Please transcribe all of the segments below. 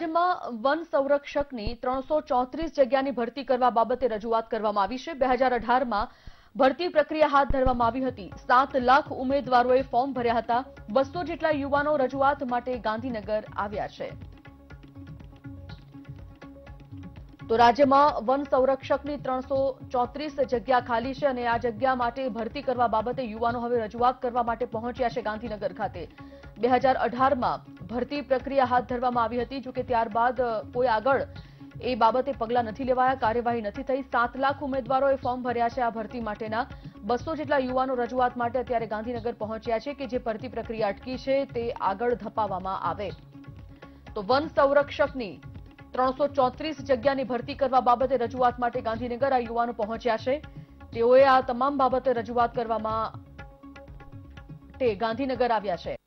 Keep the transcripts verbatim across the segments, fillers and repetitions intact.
રાજ્યમાં વન સંરક્ષકની ત્રણસો ચોત્રીસ જગ્યાની ભરતી કરવા બાબતે રજૂઆત કરવામાં આવી છે. બે હજાર અઢારમાં ભરતી પ્રક્રિયા હાથ ધરવામાં આવી હતી. સાત લાખ ઉમેદવારોએ ફોર્મ ભર્યા હતા. બસો જેટલા યુવાનો રજૂઆત માટે ગાંધીનગર આવ્યા છે. તો રાજ્યમાં વન સંરક્ષકની ત્રણસો ચોત્રીસ જગ્યા ખાલી છે અને આ જગ્યા માટે ભરતી કરવા બાબતે યુવાનો હવે રજૂઆત કરવા માટે પહોંચ્યા છે ગાંધીનગર ખાતે. બે હજાર અઢારમાં ભરતી પ્રક્રિયા હાથ ધરવામાં આવી હતી, જોકે ત્યારબાદ કોઈ આગળ એ બાબતે પગલાં નથી લેવાયા, કાર્યવાહી નથી થઈ. સાત લાખ ઉમેદવારોએ ફોર્મ ભર્યા છે આ ભરતી માટેના. બસો જેટલા યુવાનો રજૂઆત માટે અત્યારે ગાંધીનગર પહોંચ્યા છે કે જે ભરતી પ્રક્રિયા અટકી છે તે આગળ ધપાવવામાં આવે. તો વન સંરક્ષકની ત્રણસો ચોત્રીસ જગ્યાની ભરતી કરવા બાબતે રજૂઆત માટે ગાંધીનગર આ યુવાનો પહોંચ્યા છે. તેઓએ આ તમામ બાબતે રજૂઆત કરવામાં તે ગાંધીનગર આવ્યા છે.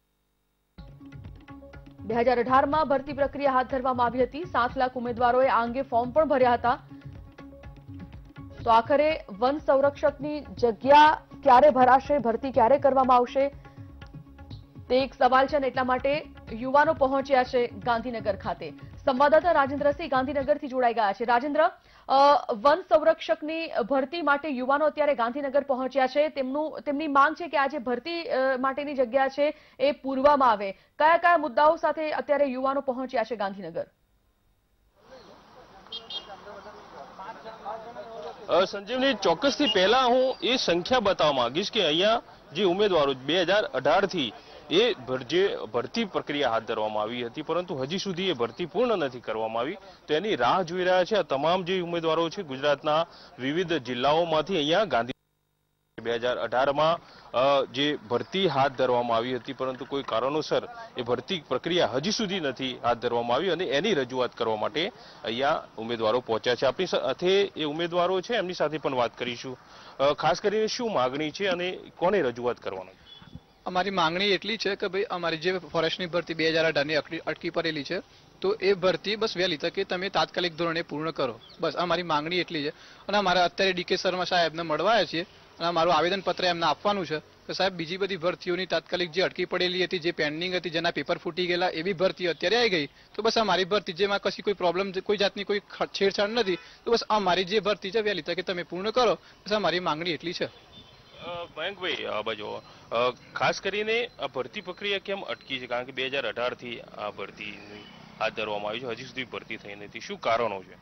બે હજાર અઢારમાં ભરતી પ્રક્રિયા હાથ ધરવામાં આવી હતી. સાત લાખ ઉમેદવારોએ આ અંગે ફોર્મ પણ ભર્યા હતા. તો આખરે વન સંરક્ષકની જગ્યા ક્યારે ભરાશે, ભરતી ક્યારે કરવામાં આવશે તે એક સવાલ છે અને એટલા માટે યુવાનો પહોંચ્યા છે ગાંધીનગર ખાતે. સંવાદદાતા રાજેન્દ્રસિંહ ગાંધીનગરથી જોડાઈ ગયા છે. રાજેન્દ્ર, વન સંરક્ષકની ભરતી માટે યુવાનો અત્યારે ગાંધીનગર પહોંચ્યા છે. તેમનું તેમની માંગ છે કે આ જે ભરતી માટેની જગ્યા છે એ પૂરવામાં આવે. કયા કયા મુદ્દાઓ સાથે અત્યારે યુવાનો પહોંચ્યા છે ગાંધીનગર? સંજીવની, ચોક્કસથી પહેલા હું એ સંખ્યા બતાવવા માંગીશ કે અહીંયા જે ઉમેદવારો બે હજાર અઢાર થી એ જે ભરતી પ્રક્રિયા હાથ ધરવામાં આવી હતી, પરંતુ હજી સુધી એ ભરતી પૂર્ણ નથી કરવામાં આવી. તો એની રાહ જોઈ રહ્યા છે આ તમામ જે ઉમેદવારો છે ગુજરાતના વિવિધ જિલ્લાઓમાંથી. અહીંયા ગાંધી બે હજાર અઢારમાં જે ભરતી હાથ ધરવામાં આવી હતી, પરંતુ કોઈ કારણોસર એ ભરતી પ્રક્રિયા હજી સુધી નથી હાથ ધરવામાં આવી અને એની રજૂઆત કરવા માટે અહીંયા ઉમેદવારો પહોંચ્યા છે. આપણી સાથે એ ઉમેદવારો છે, એમની સાથે પણ વાત કરીશું. ખાસ કરીને શું માગણી છે અને કોને રજૂઆત કરવાનું? અમારી માંગણી એટલી છે કે ભાઈ અમારી જે ફોરેસ્ટની ભરતી બે હજાર અઢારની અટકી પડેલી છે, તો એ ભરતી બસ વહેલી તકે તમે તાત્કાલિક ધોરણે પૂર્ણ કરો. બસ અમારી માંગણી એટલી છે. અને અમારે અત્યારે ડીકે શર્મા સાહેબને મળવા છીએ અને મારું આવેદનપત્ર એમને આપવાનું છે કે સાહેબ બીજી બધી ભરતીઓની તાત્કાલિક જે અટકી પડેલી હતી, જે પેન્ડિંગ હતી, જેના પેપર ફૂટી ગયેલા, એવી ભરતી અત્યારે આવી ગઈ. તો બસ અમારી ભરતી જેમાં કશી કોઈ પ્રોબ્લેમ, કોઈ જાતની કોઈ છેડછાડ નથી, તો બસ અમારી જે ભરતી છે વહેલી તકે તમે પૂર્ણ કરો. બસ અમારી માંગણી એટલી છે. મયંકભાઈ, આ બાજુ ખાસ કરીને આ ભરતી પ્રક્રિયા કેમ અટકી છે? કારણ કે બે હજાર અઢાર થી આ ભરતી હાથ ધરવામાં આવી છે, હજી સુધી ભરતી થઈ નથી. શું કારણો છે?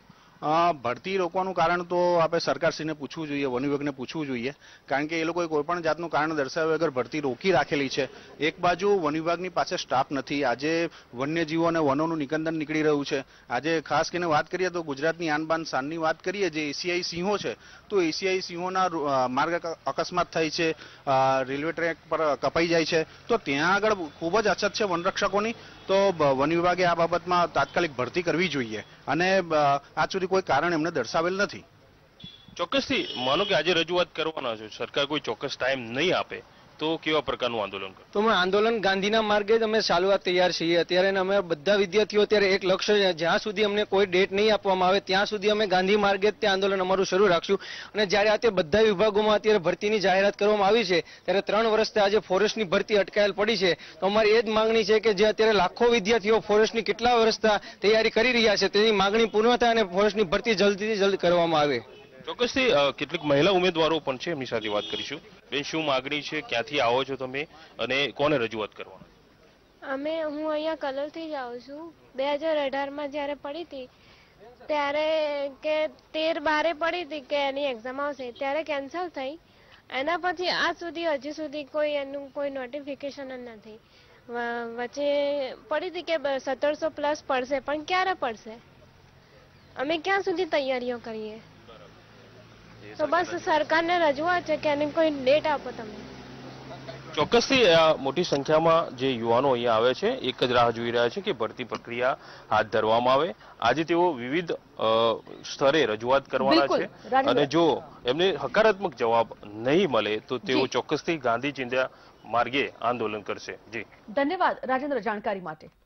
ભરતી રોકવાનું કારણ તો આપણે સરકારશ્રીને પૂછવું જોઈએ, વન વિભાગને પૂછવું જોઈએ, કારણ કે એ લોકોએ કોઈ પણ જાતનું કારણ દર્શાવ્યા વગર ભરતી રોકી રાખેલી છે. એક બાજુ વન વિભાગની પાસે સ્ટાફ નથી. આજે વન્યજીવો અને વનોનું નિકંદન નીકળી રહ્યું છે. આજે ખાસ કરીને વાત કરીએ તો ગુજરાતની આન બાન શાનની વાત કરીએ, જે એશિયાઈ સિંહો છે, તો એશિયાઈ સિંહોના માર્ગ અકસ્માત થાય છે, રેલવે ટ્રેક પર કપાઈ જાય છે. તો ત્યાં આગળ ખૂબ જ અછત છે વનરક્ષકોની. તો વન વિભાગે આ બાબતમાં તાત્કાલિક ભરતી કરવી જોઈએ અને આજ સુધી કોઈ કારણ એમને દર્શાવેલ નથી. ચોક્કસથી માનો કે આજે રજૂઆત કરવાના છે, સરકાર કોઈ ચોક્કસ ટાઈમ નહીં આપે તો કેવા પ્રકારનું આંદોલન કરો? તો અમે આંદોલન ગાંધીના માર્ગે જ અમે ચાલવા તૈયાર છીએ અત્યારે. અમે બધા વિદ્યાર્થીઓ અત્યારે એક લક્ષ્ય, જ્યાં સુધી અમને કોઈ ડેટ નહીં આપવામાં આવે ત્યાં સુધી અમે ગાંધી માર્ગે જ તે આંદોલન અમારું શરૂ રાખશું. અને જ્યારે આ તે બધા વિભાગોમાં અત્યારે ભરતીની જાહેરાત કરવામાં આવી છે, ત્યારે ત્રણ વર્ષથી આજે ફોરેસ્ટની ભરતી અટકાયેલ પડી છે. તો અમારી એ જ માંગણી છે કે જે અત્યારે લાખો વિદ્યાર્થીઓ ફોરેસ્ટની કેટલા વર્ષથી તૈયારી કરી રહ્યા છે, તેની માંગણી પૂર્ણ થાય અને ફોરેસ્ટની ભરતી જલ્દીથી જલ્દ કરવામાં આવે. ચોક્કસથી કેટલીક મહિલા ઉમેદવારો પણ છે, એમની સાથે વાત કરીશું. બેન, શું માગણી છે? ક્યાંથી આવો છો તમે અને કોને રજૂઆત કરવાનું? અમે હું અહીંયા કલોલથી જ આવું છું. બે હજાર અઢારમાં જ્યારે પડી હતી ત્યારે કે તેર બારે પડી હતી કે એની એક્ઝામ આવશે, ત્યારે કેન્સલ થઈ. એના પછી આજ સુધી હજી સુધી કોઈ એનું કોઈ નોટિફિકેશન જ નથી. વચ્ચે પડી હતી કે સત્તરસો પ્લસ પડશે, પણ ક્યારે પડશે? અમે ક્યાં સુધી તૈયારીઓ કરીએ? તો બસ સરકારને રજૂઆત છે કે એની કોઈ ડેટ આપો તમે. ચોક્કસથી મોટી સંખ્યામાં જે યુવાનો અહીંયા આવે છે, એક જ રાહ જોઈ રહ્યા છે કે ભરતી પ્રક્રિયા હાથ ધરવામાં આવે. આજે તેઓ વિવિધ સ્તરે રજૂઆત કરવાના છે અને જો એમને હકારાત્મક જવાબ નહીં મળે તો તેઓ ચોક્કસથી ગાંધી ચિંધ્યા માર્ગે આંદોલન કરશે. જી, ધન્યવાદ રાજેન્દ્ર જાણકારી માટે.